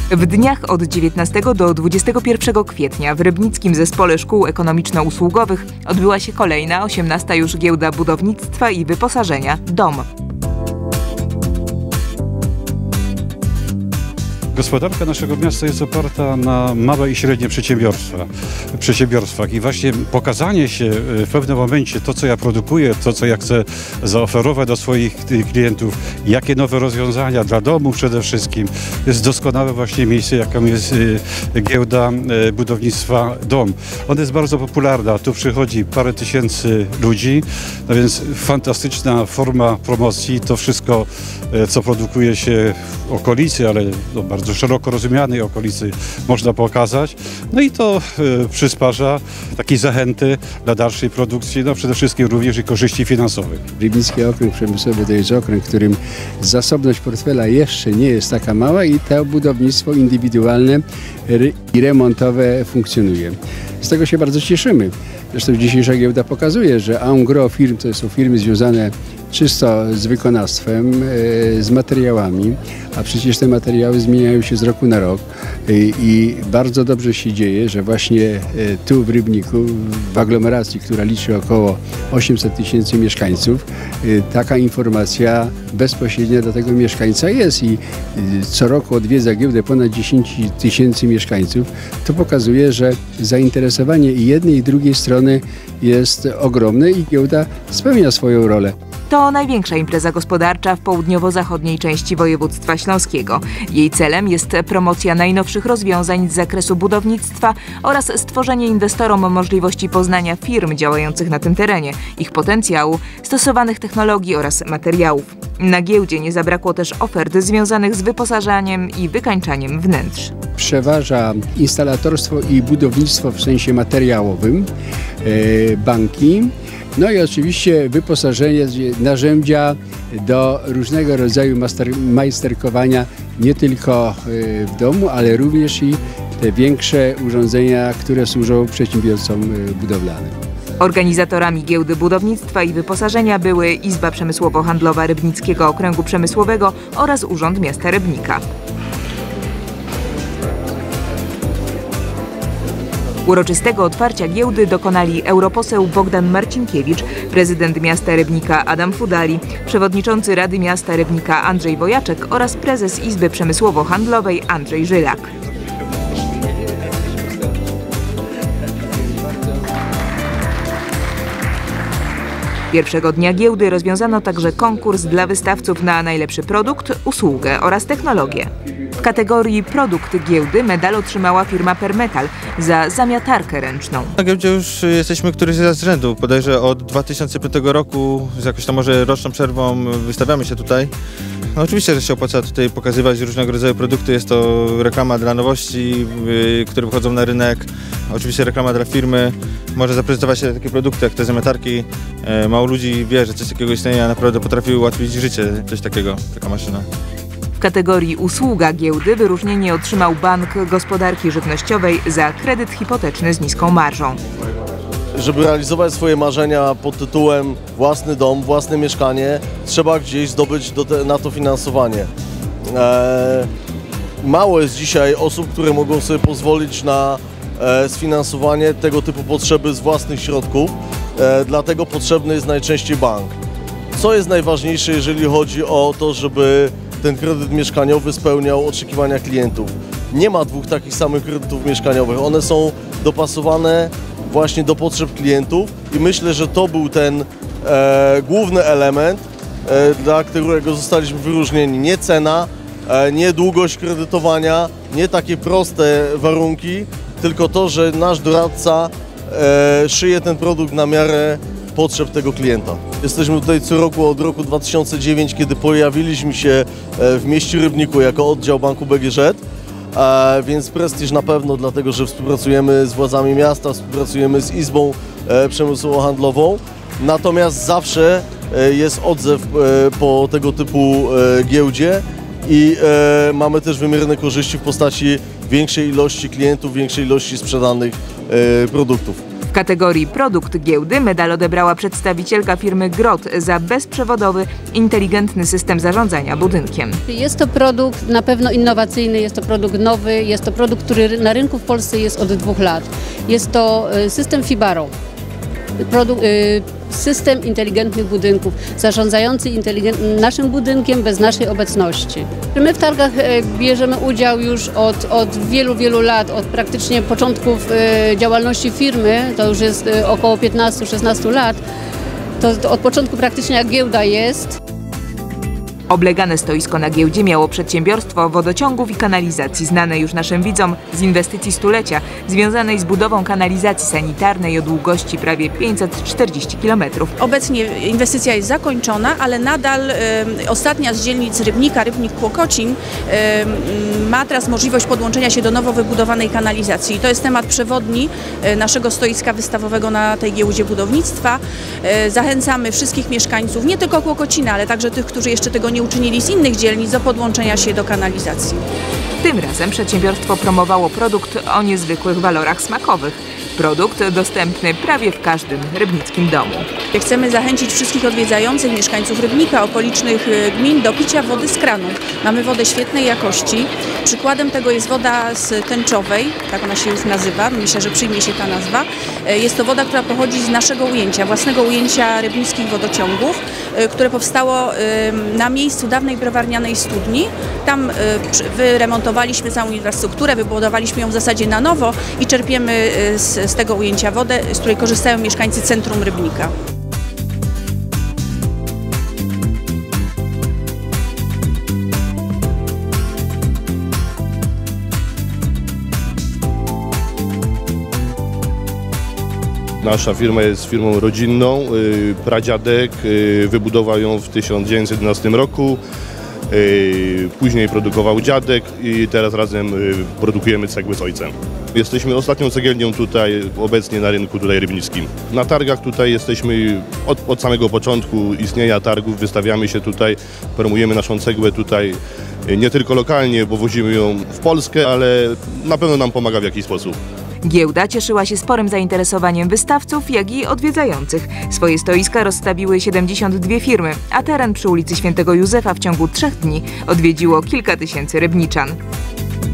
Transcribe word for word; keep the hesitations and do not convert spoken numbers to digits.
W dniach od dziewiętnastego do dwudziestego pierwszego kwietnia w Rybnickim Zespole Szkół Ekonomiczno-Usługowych odbyła się kolejna, osiemnasta już giełda budownictwa i wyposażenia DOM. Gospodarka naszego miasta jest oparta na małe i średnie przedsiębiorstwa, przedsiębiorstwach i właśnie pokazanie się w pewnym momencie, to co ja produkuję, to co ja chcę zaoferować do swoich klientów, jakie nowe rozwiązania dla domu przede wszystkim, jest doskonałe właśnie miejsce, jaką jest giełda budownictwa DOM. Ona jest bardzo popularna, tu przychodzi parę tysięcy ludzi, no więc fantastyczna forma promocji, to wszystko co produkuje się w okolicy, ale no bardzo szeroko rozumianej okolicy można pokazać. No i to y, przysparza takiej zachęty dla dalszej produkcji, no przede wszystkim również i korzyści finansowych. Rybnicki Okręg Przemysłowy to jest okręg, w którym zasobność portfela jeszcze nie jest taka mała i to budownictwo indywidualne i remontowe funkcjonuje. Z tego się bardzo cieszymy. Zresztą dzisiejsza giełda pokazuje, że en gros firm to są firmy związane czysto z wykonawstwem, z materiałami, a przecież te materiały zmieniają się z roku na rok i bardzo dobrze się dzieje, że właśnie tu w Rybniku, w aglomeracji, która liczy około osiemset tysięcy mieszkańców, taka informacja bezpośrednia do tego mieszkańca jest i co roku odwiedza giełdę ponad dziesięć tysięcy mieszkańców. To pokazuje, że zainteresowanie i jednej i drugiej strony jest ogromne i giełda spełnia swoją rolę. To największa impreza gospodarcza w południowo-zachodniej części województwa śląskiego. Jej celem jest promocja najnowszych rozwiązań z zakresu budownictwa oraz stworzenie inwestorom możliwości poznania firm działających na tym terenie, ich potencjału, stosowanych technologii oraz materiałów. Na giełdzie nie zabrakło też ofert związanych z wyposażaniem i wykańczaniem wnętrz. Przeważa instalatorstwo i budownictwo w sensie materiałowym, banki, no i oczywiście wyposażenie, narzędzia do różnego rodzaju master, majsterkowania, nie tylko w domu, ale również i te większe urządzenia, które służą przedsiębiorcom budowlanym. Organizatorami giełdy budownictwa i wyposażenia były Izba Przemysłowo-Handlowa Rybnickiego Okręgu Przemysłowego oraz Urząd Miasta Rybnika. Uroczystego otwarcia giełdy dokonali europoseł Bogdan Marcinkiewicz, prezydent miasta Rybnika Adam Fudali, przewodniczący Rady Miasta Rybnika Andrzej Wojaczek oraz prezes Izby Przemysłowo-Handlowej Andrzej Żylak. Pierwszego dnia giełdy rozwiązano także konkurs dla wystawców na najlepszy produkt, usługę oraz technologię. W kategorii produkt giełdy medal otrzymała firma Permetal za zamiatarkę ręczną. Na giełdzie już jesteśmy któryś raz z rzędu. Bodajże od dwa tysiące piątego roku z jakąś tam może roczną przerwą wystawiamy się tutaj. No oczywiście, że się opłaca tutaj pokazywać różnego rodzaju produkty. Jest to reklama dla nowości, yy, które wychodzą na rynek. Oczywiście reklama dla firmy. Może zaprezentować się takie produkty jak te zamiatarki. Yy, mało ludzi wie, że coś takiego istnieje, a naprawdę potrafi ułatwić życie. Coś takiego, taka maszyna. W kategorii usługa giełdy wyróżnienie otrzymał Bank Gospodarki Żywnościowej za kredyt hipoteczny z niską marżą. Żeby realizować swoje marzenia pod tytułem własny dom, własne mieszkanie, trzeba gdzieś zdobyć do te, na to finansowanie. Eee, mało jest dzisiaj osób, które mogą sobie pozwolić na e, sfinansowanie tego typu potrzeby z własnych środków, e, dlatego potrzebny jest najczęściej bank. Co jest najważniejsze, jeżeli chodzi o to, żeby ten kredyt mieszkaniowy spełniał oczekiwania klientów? Nie ma dwóch takich samych kredytów mieszkaniowych, one są dopasowane właśnie do potrzeb klientów i myślę, że to był ten e, główny element, e, dla którego zostaliśmy wyróżnieni. Nie cena, e, nie długość kredytowania, nie takie proste warunki, tylko to, że nasz doradca e, szyje ten produkt na miarę potrzeb tego klienta. Jesteśmy tutaj co roku od roku dwa tysiące dziewiątego, kiedy pojawiliśmy się w mieście Rybniku jako oddział Banku B G Ż, więc prestiż na pewno, dlatego że współpracujemy z władzami miasta, współpracujemy z Izbą Przemysłowo-Handlową, natomiast zawsze jest odzew po tego typu giełdzie i mamy też wymierne korzyści w postaci większej ilości klientów, większej ilości sprzedanych produktów. W kategorii produkt giełdy medal odebrała przedstawicielka firmy Grot za bezprzewodowy, inteligentny system zarządzania budynkiem. Jest to produkt na pewno innowacyjny, jest to produkt nowy, jest to produkt, który na rynku w Polsce jest od dwóch lat. Jest to system Fibaro. Produkt, y, system inteligentnych budynków, zarządzający inteligent, naszym budynkiem bez naszej obecności. My w targach y, bierzemy udział już od, od wielu, wielu lat, od praktycznie początków y, działalności firmy, to już jest y, około piętnaście szesnaście lat, to, to od początku praktycznie jak giełda jest. Oblegane stoisko na giełdzie miało przedsiębiorstwo wodociągów i kanalizacji, znane już naszym widzom z inwestycji stulecia, związanej z budową kanalizacji sanitarnej o długości prawie pięćset czterdzieści kilometrów. Obecnie inwestycja jest zakończona, ale nadal y, ostatnia z dzielnic Rybnika, Rybnik-Kłokocin, y, ma teraz możliwość podłączenia się do nowo wybudowanej kanalizacji. To jest temat przewodni y, naszego stoiska wystawowego na tej giełdzie budownictwa. Y, zachęcamy wszystkich mieszkańców, nie tylko Kłokocina, ale także tych, którzy jeszcze tego nie uczynili z innych dzielnic, do podłączenia się do kanalizacji. Tym razem przedsiębiorstwo promowało produkt o niezwykłych walorach smakowych. Produkt dostępny prawie w każdym rybnickim domu. Chcemy zachęcić wszystkich odwiedzających mieszkańców Rybnika, okolicznych gmin do picia wody z kranu. Mamy wodę świetnej jakości. Przykładem tego jest woda z Tęczowej, tak ona się już nazywa, myślę, że przyjmie się ta nazwa. Jest to woda, która pochodzi z naszego ujęcia, własnego ujęcia rybnickich wodociągów, które powstało na miejscu dawnej browarnianej studni. Tam wyremontowaliśmy całą infrastrukturę, wybudowaliśmy ją w zasadzie na nowo i czerpiemy z, z tego ujęcia wodę, z której korzystają mieszkańcy centrum Rybnika. Nasza firma jest firmą rodzinną. Pradziadek wybudował ją w tysiąc dziewięćset jedenastym roku. Później produkował dziadek i teraz razem produkujemy cegły z ojcem. Jesteśmy ostatnią cegielnią tutaj obecnie na rynku tutaj rybnickim. Na targach tutaj jesteśmy od, od samego początku istnienia targów, wystawiamy się tutaj, promujemy naszą cegłę tutaj nie tylko lokalnie, bo wozimy ją w Polskę, ale na pewno nam pomaga w jakiś sposób. Giełda cieszyła się sporym zainteresowaniem wystawców, jak i odwiedzających. Swoje stoiska rozstawiły siedemdziesiąt dwie firmy, a teren przy ulicy Świętego Józefa w ciągu trzech dni odwiedziło kilka tysięcy rybniczan.